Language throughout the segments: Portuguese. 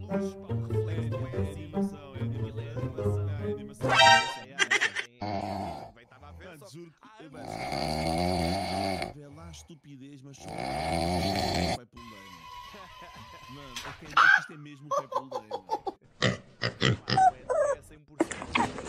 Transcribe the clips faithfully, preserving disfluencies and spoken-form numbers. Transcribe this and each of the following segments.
luz, pá, um reflexo, não é animação, é animação, é animação. Bem, estava a ver, só... Juro que... Vê lá a estupidez, mas só... Vai pelo leima. Mano, ok, isto é mesmo o pé pelo leima. É cem por cento.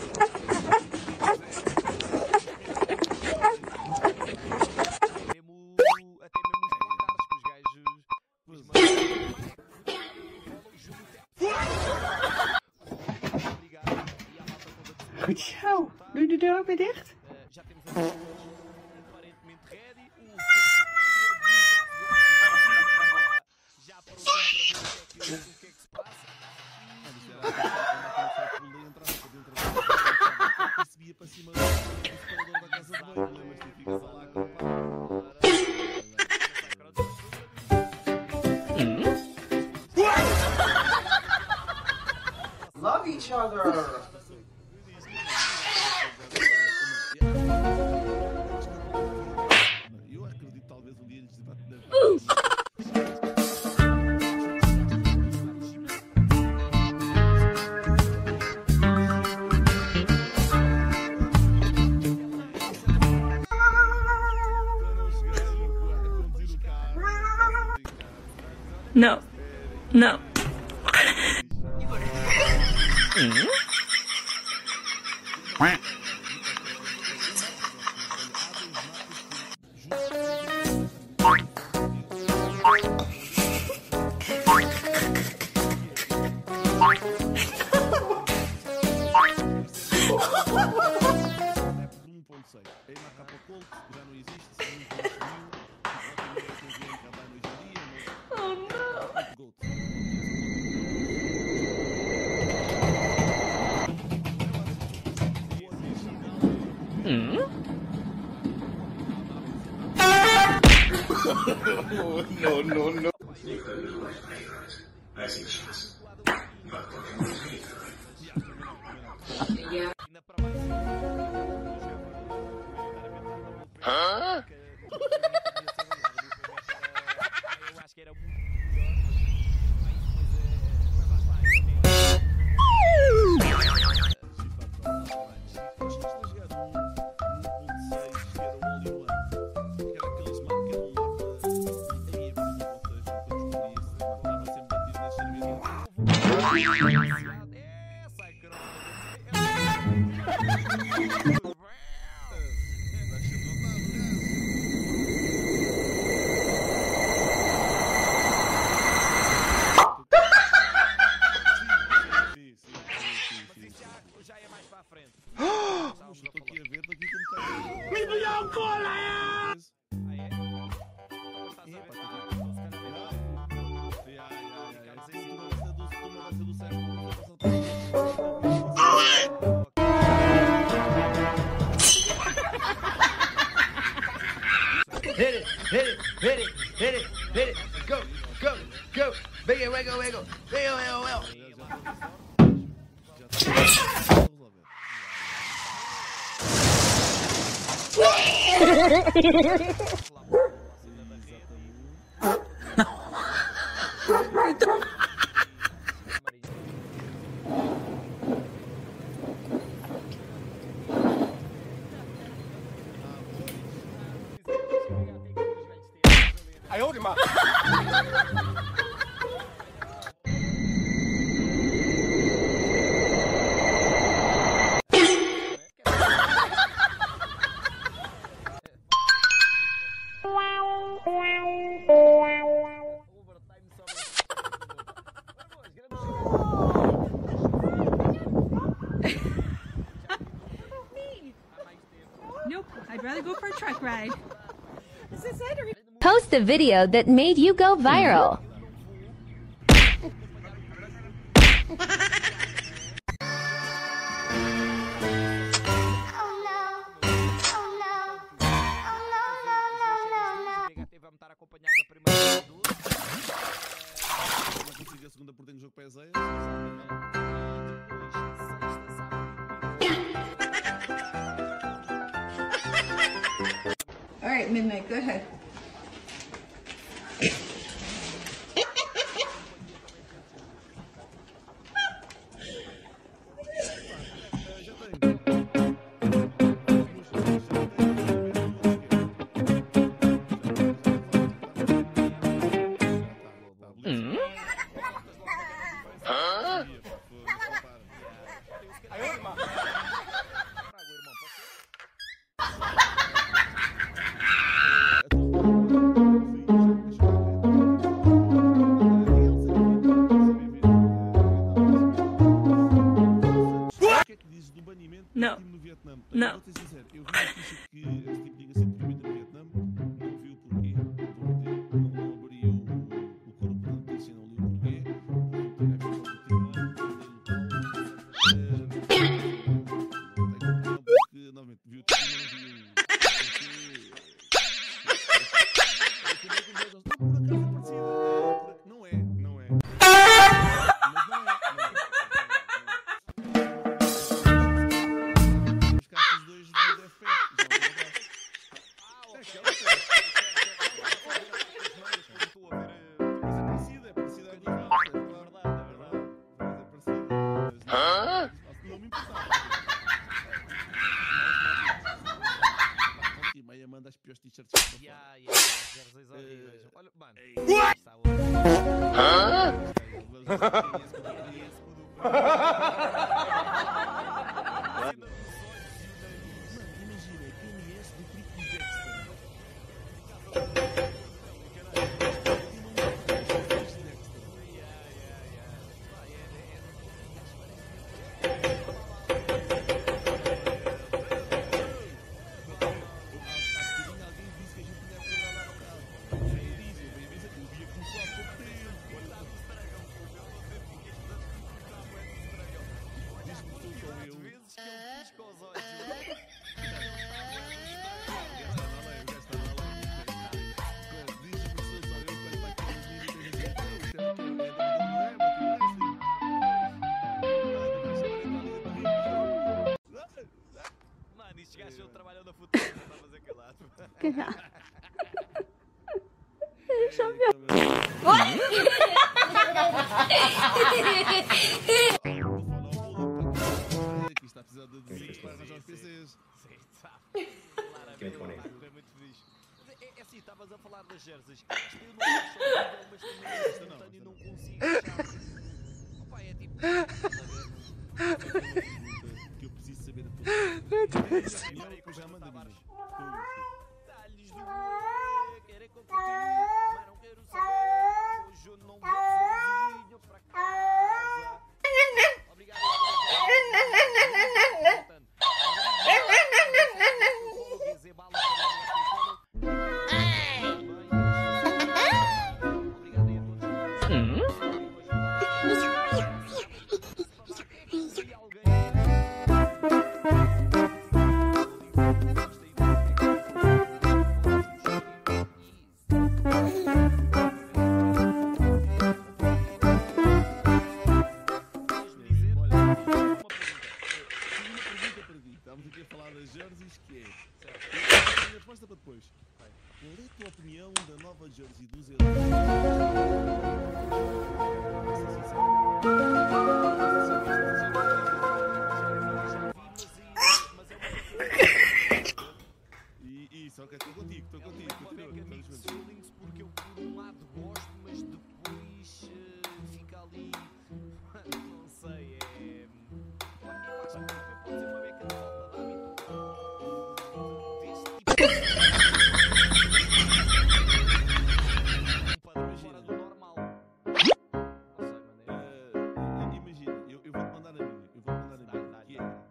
Goed zo. Doe de deur ook weer dicht. Já temos aparentemente ready. Já para o que é que se passa. Subia para cima do separador da casa de banho, mas tu ficas lá com Love each other. Eu acredito talvez um dia lhes bate na No. No. No, no, no. Hã? Eu acho que era muito Hit it, hit it, hit it, hit it, hit it. Go, go, go. Wiggle, wiggle, wiggle. Wiggle, wiggle, wiggle. I hold him up. Nope. I'd rather go for a truck ride. Post a video that made you go viral. All right, Midnight, go ahead. Não. Vou ser sincero, eu vi a notícia que este tipo de ligação proibida no Vietnã, não vi o porquê, vou meter, não, não abri o, o corpo da notícia, não li o porquê, porque, novamente, vi o título, mas não vi o porquê. Por acaso é parecida, não é, não é. Mas não é, não é. Os casos dois do Death Pack, já não é parecida, é parecida aqui, é verdade, é verdade. Mas é parecida. Hã? Não me importava. E meia manda as piores t-shirts para fora. Ya, ya, as jerseys horríveis. Olha, mano. What? Hã? Imagina, P M S do Trick do Dexter. Mano, isto gajo trabalhou na futebol, não está a fazer calado. Já viu? Aqui está a precisar de desenhos para arranjar os P Cs. Sim, sabe. Claramente, é muito fixe. É, é assim, estavas a falar das jerseys. Acho que eu não acho horrível, mas também é instantâneo e não consigo achar. Opa, é tipo... Que eu preciso saber a tua. E depois já manda vir. Detalhes do moleque, querem que eu continue, mas não quero saber. Hoje eu não vou sozinho para casa. Obrigado. Estamos aqui a falar das jerseys, que é... A minha resposta para depois. Qual é a tua opinião da nova jersey dos Eleitos? E isso, ok, estou contigo, estou contigo. Porque eu por um lado gosto, mas depois uh, fica ali... Não sei, é... Eu acho que também pode ser uma beca de falta de hábito. Deste tipo... Um padrão fora do normal. Não sei, mano. Imagina, eu, eu vou-te mandar a minha. Eu vou-te mandar a minha. Que é...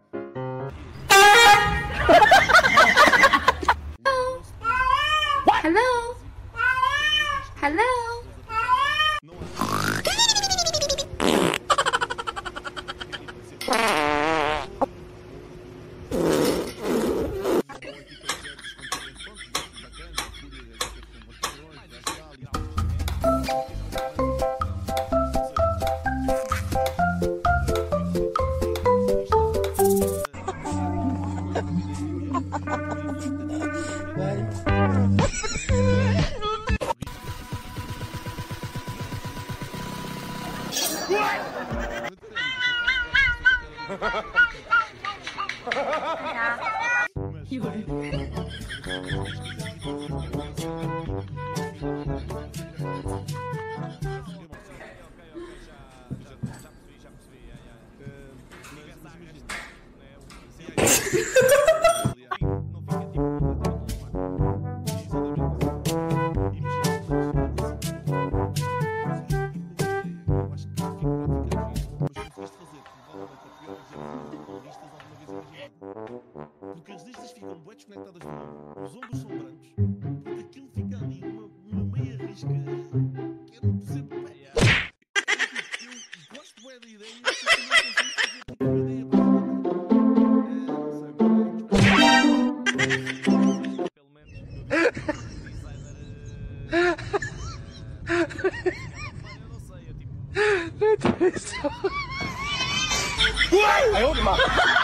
Hello? Hello? Não há... Porque desconectadas do ombro, os ombros são brancos, e aquilo fica ali uma, uma meia risca que eu não percebo. Pá, Yeah. eu, eu gosto bem da ideia, mas eu não consigo fazer tipo uma ideia para fazer. É, não sei, pá, Pelo menos o designer. eh, Eu não sei, eu tipo. Ai, onde, mano?